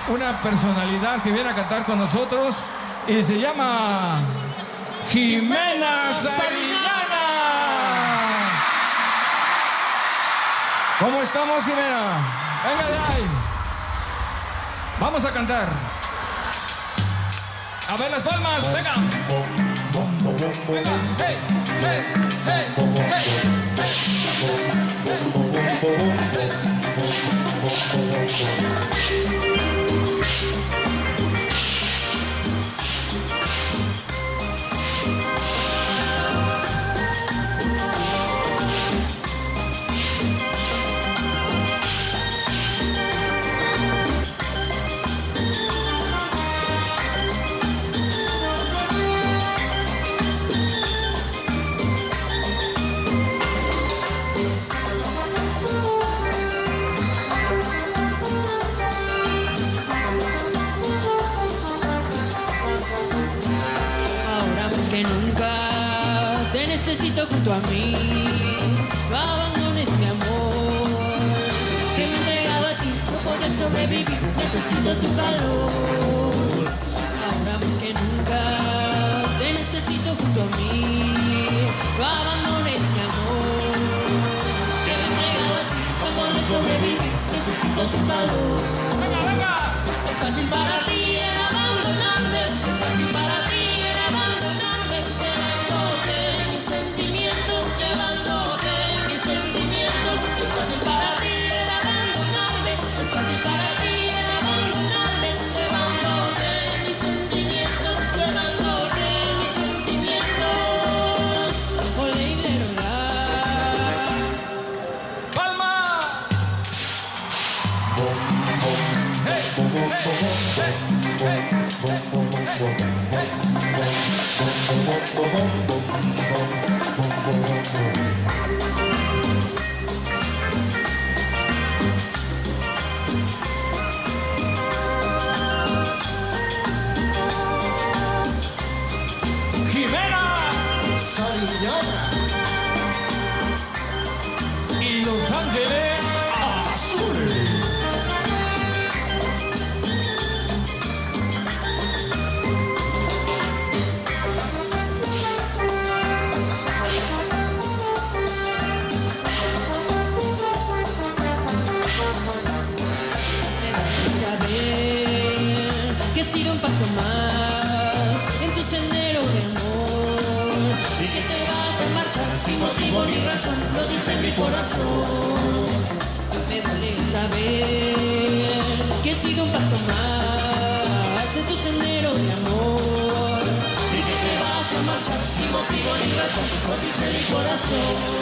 una personalidad que viene a cantar con nosotros y se llama Jimena Sariñana. ¿Cómo estamos, Jimena? Venga de ahí. Vamos a cantar. A ver las palmas, venga. Venga, hey, hey, hey, hey, necesito junto a mí, no abandones mi amor, que me he entregado a ti, no poder sobrevivir, necesito tu calor. Ahora más que nunca, te necesito junto a mí, no abandones mi amor, que me he entregado a ti, no poder sobrevivir, necesito tu calor. Venga, venga. Es fácil para ti el abandonarme, es fácil para ti el abandonarme, llevándote mis sentimientos, llevándote mis sentimientos. Es fácil para ti el abandonarme, es fácil para ti el abandonarme, llevándote mis sentimientos, llevándote mis sentimientos. Ole, ¡Palma! Hey, hey, hey, Jimena Sariñana y Los Ángeles Azules. que he sido un paso más en tu sendero de amor y que te vas a marchar sin motivo ni razón, lo dice mi corazón. Me duele saber que he sido un paso más en tu sendero de amor y que te vas a marchar sin motivo ni razón, lo dice mi corazón.